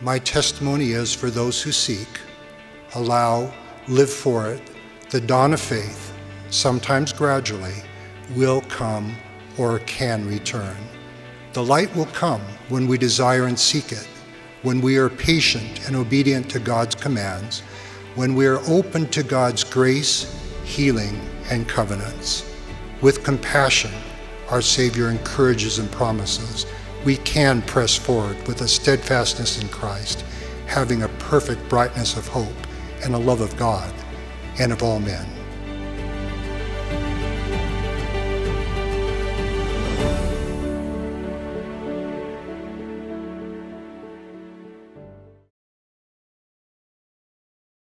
My testimony is for those who seek, allow, live for it, the dawn of faith, sometimes gradually, will come or can return. The light will come when we desire and seek it, when we are patient and obedient to God's commands, when we are open to God's grace, healing, and covenants. With compassion, our Savior encourages and promises. We can press forward with a steadfastness in Christ, having a perfect brightness of hope and a love of God and of all men.